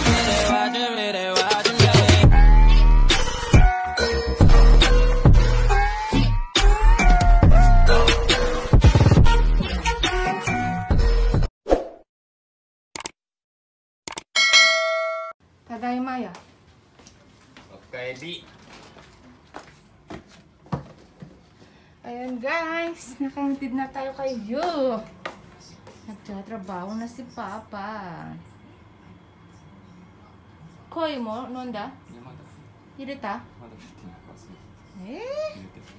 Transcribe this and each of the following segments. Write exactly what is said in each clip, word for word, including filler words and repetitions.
Tadaimaya. Okay, di. Ayan guys, nakaintid na tayo kayo. Nagtatrabaho na si Papa. Koi mo, nonda? Hirita? Eh?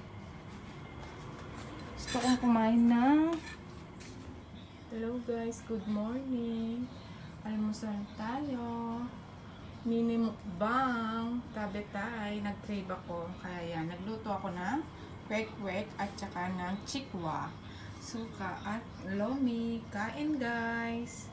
Gusto kong kumain na. Hello guys, good morning. Almusal tayo. Mini mukbang. Tabi tay, nag-crave ako. Kaya yan, nagluto ako ng kwek-kwek at saka ng chikwa, suka at lomi. Kain guys.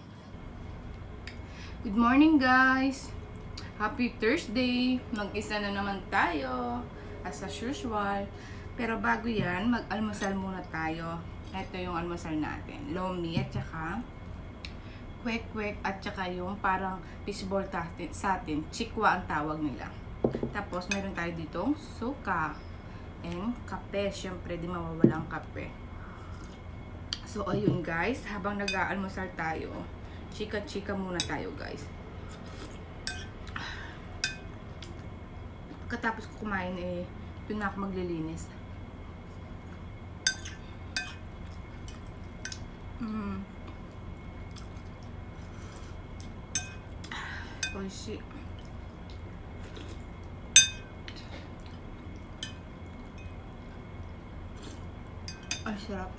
Good morning guys. Happy Thursday. Mag-isa na naman tayo as usual. Pero bago yan, mag-almusal muna tayo. Ito yung almusal natin. Lomi at saka kwek-kwek at saka yung parang fishball sa atin. Chikwa ang tawag nila. Tapos meron tayo ditong suka and kape. Siyempre di mawawala ang kape. So ayun guys, habang nag-aalmusal tayo, chika-chika muna tayo guys. Pagkatapos ko kumain eh, doon na ako maglilinis. Mm. Oishi. Ay, sarap.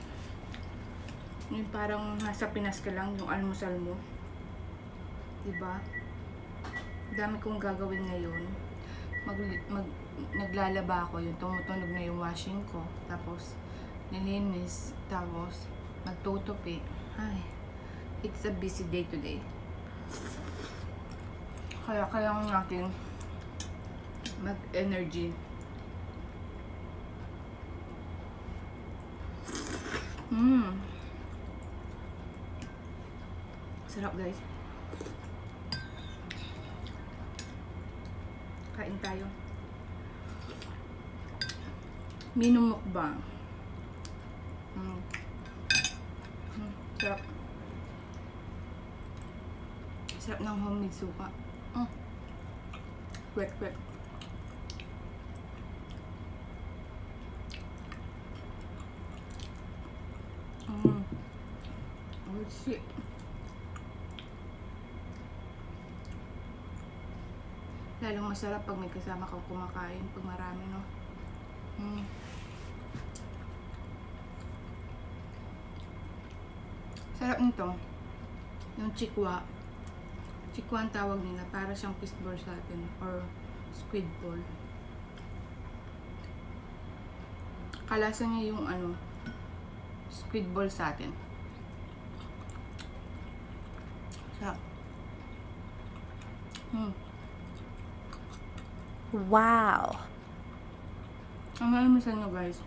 Yung parang nasa Pinas ka lang yung almusal mo. Diba? Dami kong gagawin ngayon. Mag, mag, naglalaba ako. Yung tumutunog na yung washing ko. Tapos, nilinis. Tapos, magtutupi. Ay, it's a busy day today. Kaya kailangan natin mag-energy. Mmm. Sarap guys. Kain tayo. Mini mukbang. Mm. Mm. Sarap. Sarap ng homemade suka. Mm. Quick, quick. Mm. Oh shit. Lalong masarap pag may kasama kang kumakain. Pag marami, no? Mm. Sarap nito. Yung chikwa. Chikwa ang tawag nila. Para siyang fishball sa atin. Or squid ball. Kalasa niya yung ano, squid ball sa atin. Sarap. Hmm. Wow! Ang almusal nyo guys.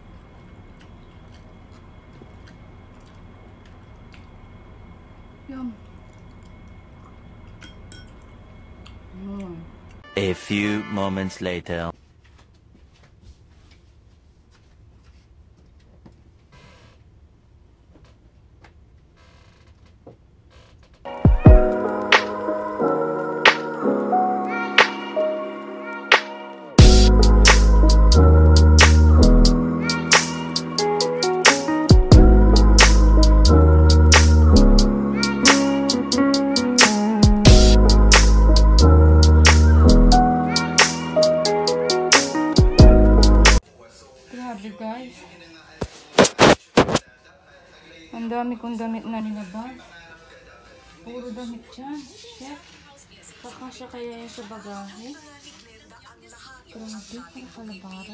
Yum. Mm. A few moments later. Guys, ang dami kong damit na nilabas. Puro damit dyan. Chef, kakasya kaya yan sa bagahe. Grabe, parang kalabaro.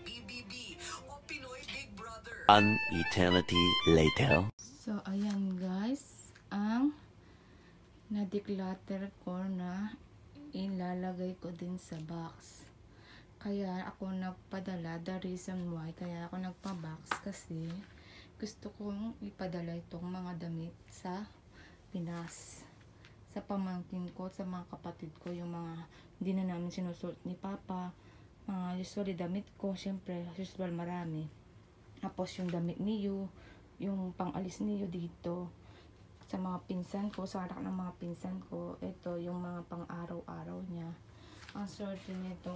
An eternity later. So ayan guys, ang na-declutter ko na ilalagay ko din sa box. Kaya ako nagpadala, the reason why kaya ako nagpa-box kasi gusto kong ipadala itong mga damit sa Pinas. sa pamangkin ko, sa mga kapatid ko, yung mga hindi na namin sinusuot ni Papa, mga usually damit ko, syempre, usual marami. Tapos yung damit niyo, yung pang-alis niyo dito, sa mga pinsan ko, sa anak ng mga pinsan ko, ito yung mga pang-araw-araw niya. Ang swerte nito,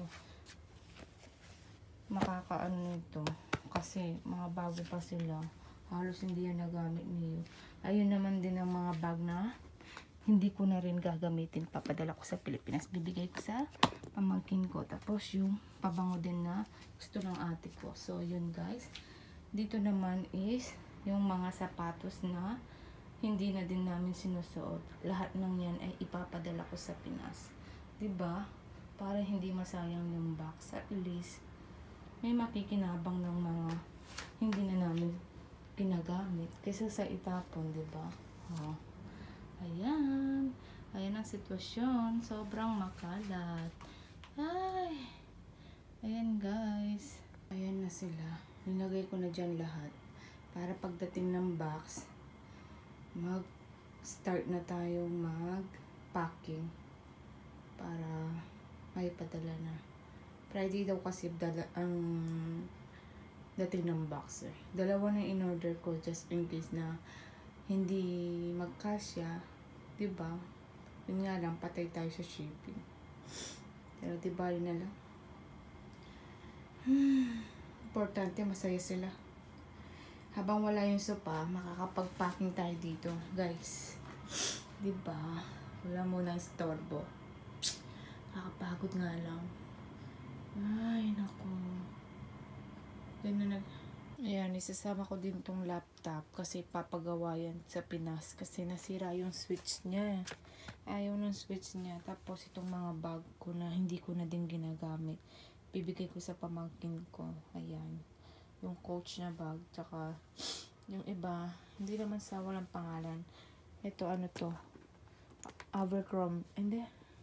makakaano nito, kasi mga bago pa sila, halos hindi yan nagamit niyo. Ayun naman din ang mga bag na hindi ko na rin gagamitin, papadala ko sa Pilipinas, bibigay ko sa pamangkin ko. Tapos yung pabango din na gusto ng ate ko. So yun guys, dito naman is yung mga sapatos na hindi na din namin sinusuot. Lahat ng yan ay ipapadala ko sa Pinas, diba? Para hindi masayang yung box. At least may makikinabang ng mga hindi na namin ginagamit kaysa sa itapon, diba? Oh. Ayan. Ayan ang sitwasyon. Sobrang makalat. Ay. Ayan guys. Ayan na sila. Nilagay ko na dyan lahat. Para pagdating ng box, mag-start na tayo mag-packing. Para may padala na. Friday daw kasi dala ang dating ng box eh. Dalawa na in-order ko just in case na hindi magkasya, diba? Yun nga lang, patay tayo sa shipping. Pero diba rin na lang. Hmm, importante, masaya sila. Habang wala yung sopa, makakapag-packing tayo dito, guys. Diba? Wala muna istorbo. Nakakapagod nga lang. Ay, naku. Ganun na. Ayan, isasama ko din tong laptop kasi papagawa yan sa Pinas kasi nasira yung switch niya. Ayaw ng switch niya. Tapos itong mga bag ko na hindi ko na din ginagamit, bibigay ko sa pamangkin ko. Ayan. Yung Coach na bag. Tsaka yung iba, hindi naman sa walang pangalan. Ito ano to? Abercrombie. Hindi.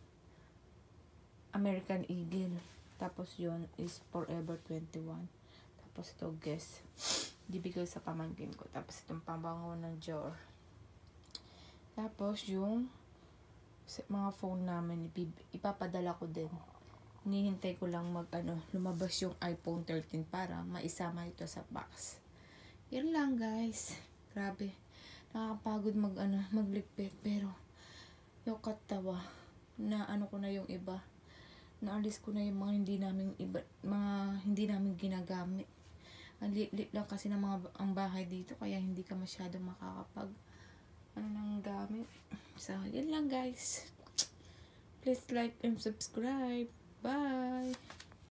American Eagle. Tapos yun is Forever twenty-one. Tapos ito, guess, bibigay sa pamangkin ko. Tapos itong pambango ng Dior. Tapos yung mga phone namin, ipapadala ko din. Hinihintay ko lang mag, ano, lumabas yung iPhone thirteen para maisama ito sa box. Yan lang, guys. Grabe. Nakakapagod mag, ano, magligpit. Pero, yung katawa, na ano ko na yung iba. Naalis ko na yung mga hindi namin iba, mga hindi namin ginagamit. Ang lit-lit lang kasi ng mga ang bahay dito, kaya hindi ka masyado makakapag ano nang gamit. So, yun lang guys. Please like and subscribe. Bye!